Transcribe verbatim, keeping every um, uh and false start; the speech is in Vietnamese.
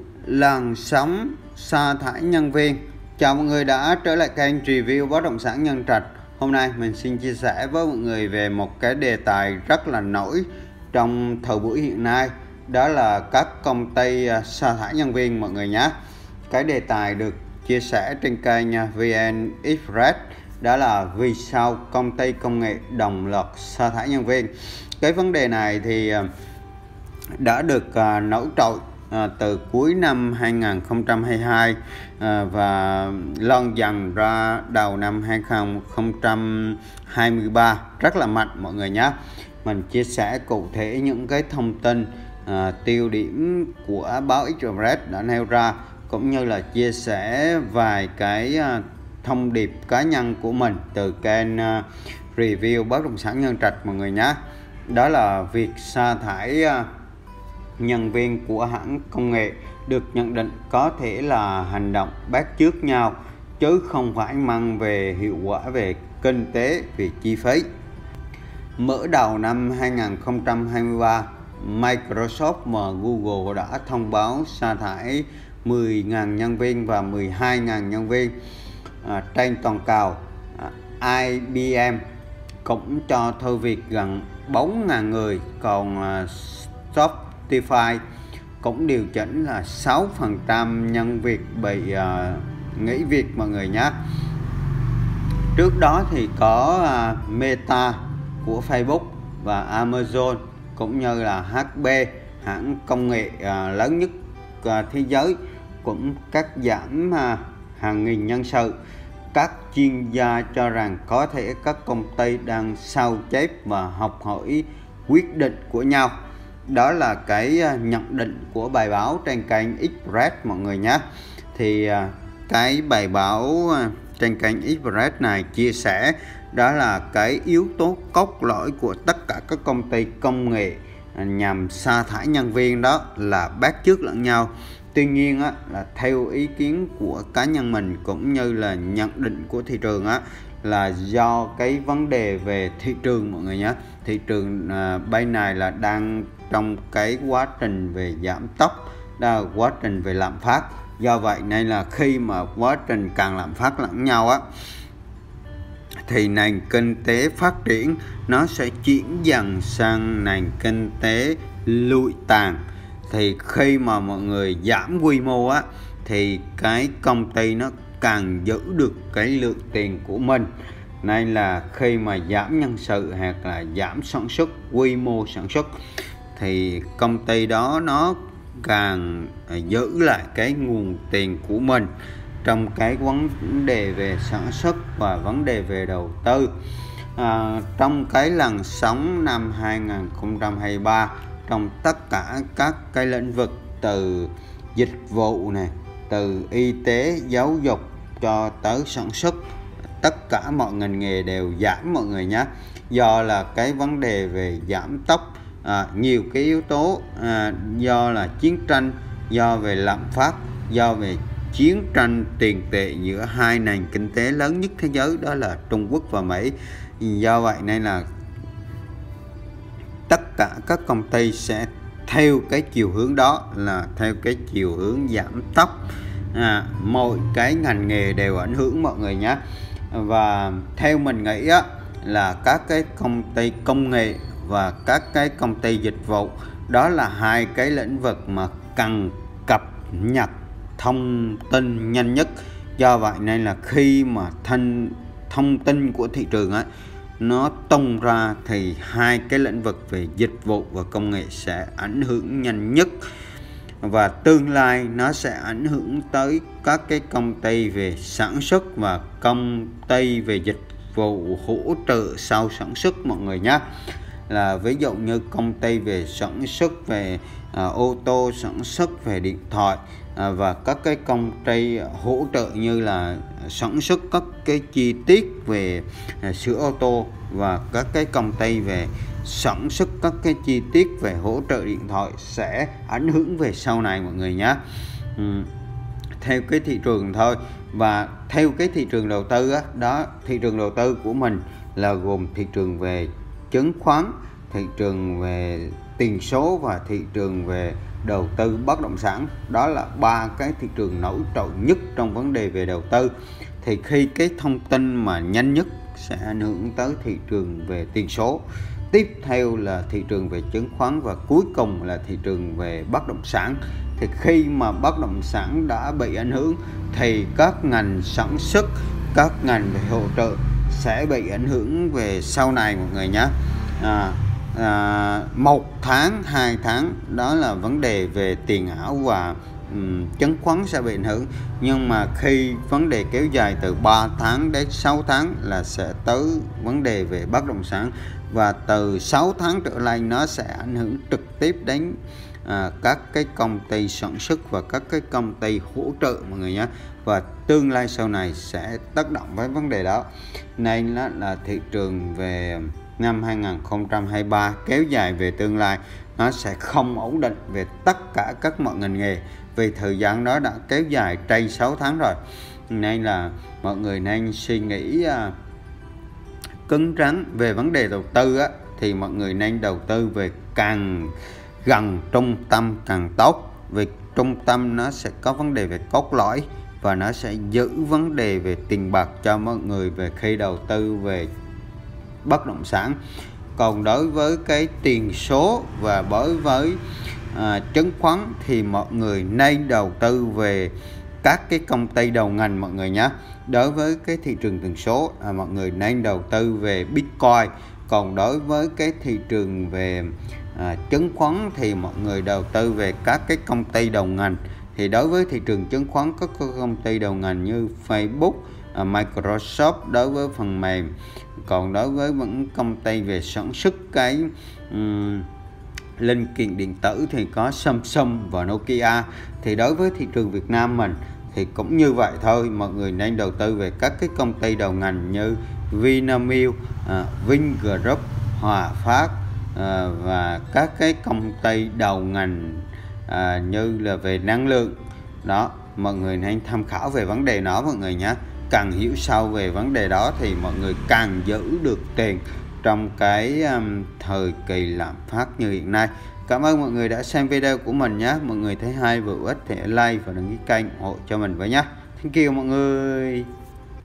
Làn sóng sa thải nhân viên. Chào mọi người đã trở lại kênh review bất động sản Nhân Trạch. Hôm nay mình xin chia sẻ với mọi người về một cái đề tài rất là nổi trong thời buổi hiện nay, đó là các công ty sa thải nhân viên mọi người nhé. Cái đề tài được chia sẻ trên kênh vê en Express, đó là vì sao công ty công nghệ đồng loạt sa thải nhân viên. Cái vấn đề này thì đã được uh, nổi trội À, từ cuối năm hai nghìn không trăm hai mươi hai à, và lan dần ra đầu năm hai nghìn không trăm hai mươi ba rất là mạnh mọi người nhé. Mình chia sẻ cụ thể những cái thông tin à, tiêu điểm của báo Express đã nêu ra, cũng như là chia sẻ vài cái à, thông điệp cá nhân của mình từ kênh à, review bất động sản Nhân Trạch mọi người nhé. Đó là việc sa thải à, nhân viên của hãng công nghệ được nhận định có thể là hành động bắt chước nhau, chứ không phải mang về hiệu quả về kinh tế, về chi phí. Mở đầu năm hai nghìn không trăm hai mươi ba, Microsoft và Google đã thông báo sa thải mười nghìn nhân viên và mười hai nghìn nhân viên à, trên toàn cầu. à, i bê em cũng cho thôi việc gần bốn nghìn người, còn à, Spotify cũng điều chỉnh là sáu phần trăm nhân việc bị uh, nghỉ việc mọi người nhé. Trước đó thì có uh, Meta của Facebook và Amazon, cũng như là hát pê, hãng công nghệ uh, lớn nhất uh, thế giới, cũng cắt giảm uh, hàng nghìn nhân sự. Các chuyên gia cho rằng có thể các công ty đang sao chép và học hỏi quyết định của nhau. Đó là cái nhận định của bài báo trên kênh Express mọi người nhé. Thì cái bài báo trên kênh Express này chia sẻ đó là cái yếu tố cốt lõi của tất cả các công ty công nghệ nhằm sa thải nhân viên, đó là bắt chước lẫn nhau. Tuy nhiên á, là theo ý kiến của cá nhân mình cũng như là nhận định của thị trường á, là do cái vấn đề về thị trường mọi người nhé. Thị trường à, bên này là đang trong cái quá trình về giảm tốc, đó là quá trình về lạm phát. Do vậy nên là khi mà quá trình càng lạm phát lẫn nhau á, thì nền kinh tế phát triển nó sẽ chuyển dần sang nền kinh tế lụi tàn. Thì khi mà mọi người giảm quy mô á, thì cái công ty nó càng giữ được cái lượng tiền của mình. Nên là khi mà giảm nhân sự hoặc là giảm sản xuất, quy mô sản xuất, thì công ty đó nó càng giữ lại cái nguồn tiền của mình trong cái vấn đề về sản xuất và vấn đề về đầu tư. à, Trong cái làn sóng năm hai nghìn không trăm hai mươi ba, trong tất cả các cái lĩnh vực từ dịch vụ này, từ y tế, giáo dục cho tới sản xuất, tất cả mọi ngành nghề đều giảm mọi người nhé. Do là cái vấn đề về giảm tốc, à, nhiều cái yếu tố, à, do là chiến tranh, do về lạm phát, do về chiến tranh tiền tệ giữa hai nền kinh tế lớn nhất thế giới, đó là Trung Quốc và Mỹ. Do vậy nên là tất cả các công ty sẽ theo cái chiều hướng đó, là theo cái chiều hướng giảm tốc. à, Mọi cái ngành nghề đều ảnh hưởng mọi người nhé. Và theo mình nghĩ á, là các cái công ty công nghệ và các cái công ty dịch vụ, đó là hai cái lĩnh vực mà cần cập nhật thông tin nhanh nhất. Do vậy nên là khi mà thông thông tin của thị trường á, nó tung ra thì hai cái lĩnh vực về dịch vụ và công nghệ sẽ ảnh hưởng nhanh nhất. Và tương lai nó sẽ ảnh hưởng tới các cái công ty về sản xuất và công ty về dịch vụ hỗ trợ sau sản xuất mọi người nhé. Là ví dụ như công ty về sản xuất về à, ô tô, sản xuất về điện thoại, à, và các cái công ty hỗ trợ như là sản xuất các cái chi tiết về à, sửa ô tô, và các cái công ty về sản xuất các cái chi tiết về hỗ trợ điện thoại sẽ ảnh hưởng về sau này mọi người nhé. ừ, Theo cái thị trường thôi. Và theo cái thị trường đầu tư á, đó, thị trường đầu tư của mình là gồm thị trường về chứng khoán, thị trường về tiền số và thị trường về đầu tư bất động sản. Đó là ba cái thị trường nổi trội nhất trong vấn đề về đầu tư. Thì khi cái thông tin mà nhanh nhất sẽ ảnh hưởng tới thị trường về tiền số, tiếp theo là thị trường về chứng khoán và cuối cùng là thị trường về bất động sản. Thì khi mà bất động sản đã bị ảnh hưởng thì các ngành sản xuất, các ngành về hỗ trợ sẽ bị ảnh hưởng về sau này mọi người nhé. à, à, một tháng, hai tháng đó là vấn đề về tiền ảo và um, chứng khoán sẽ bị ảnh hưởng. Nhưng mà khi vấn đề kéo dài từ ba tháng đến sáu tháng là sẽ tới vấn đề về bất động sản, và từ sáu tháng trở lên nó sẽ ảnh hưởng trực tiếp đến à, các cái công ty sản xuất và các cái công ty hỗ trợ mọi người nhé. Và tương lai sau này sẽ tác động với vấn đề đó. Nên đó là thị trường về năm hai nghìn không trăm hai mươi ba kéo dài về tương lai nó sẽ không ổn định về tất cả các mọi ngành nghề, vì thời gian đó đã kéo dài trên sáu tháng rồi. Nên là mọi người nên suy nghĩ uh, cứng rắn về vấn đề đầu tư á, thì mọi người nên đầu tư về càng gần trung tâm càng tốt, vì trung tâm nó sẽ có vấn đề về cốt lõi và nó sẽ giữ vấn đề về tiền bạc cho mọi người về khi đầu tư về bất động sản. Còn đối với cái tiền số và đối với à, chứng khoán thì mọi người nên đầu tư về các cái công ty đầu ngành mọi người nhé. Đối với cái thị trường tiền số à, mọi người nên đầu tư về Bitcoin. Còn đối với cái thị trường về à, chứng khoán thì mọi người đầu tư về các cái công ty đầu ngành. Thì đối với thị trường chứng khoán có các công ty đầu ngành như Facebook, à, Microsoft đối với phần mềm. Còn đối với những công ty về sản xuất cái um, linh kiện điện tử thì có Samsung và Nokia. Thì đối với thị trường Việt Nam mình thì cũng như vậy thôi, mọi người nên đầu tư về các cái công ty đầu ngành như Vinamilk, à, Vingroup, Hòa Phát à, và các cái công ty đầu ngành à, như là về năng lượng đó. Mọi người nên tham khảo về vấn đề đó mọi người nhé. Càng hiểu sâu về vấn đề đó thì mọi người càng giữ được tiền trong cái um, thời kỳ lạm phát như hiện nay. Cảm ơn mọi người đã xem video của mình nhé. Mọi người thấy hay và hữu ích thì like và đăng ký kênh ủng hộ cho mình với nhé. Thank you mọi người.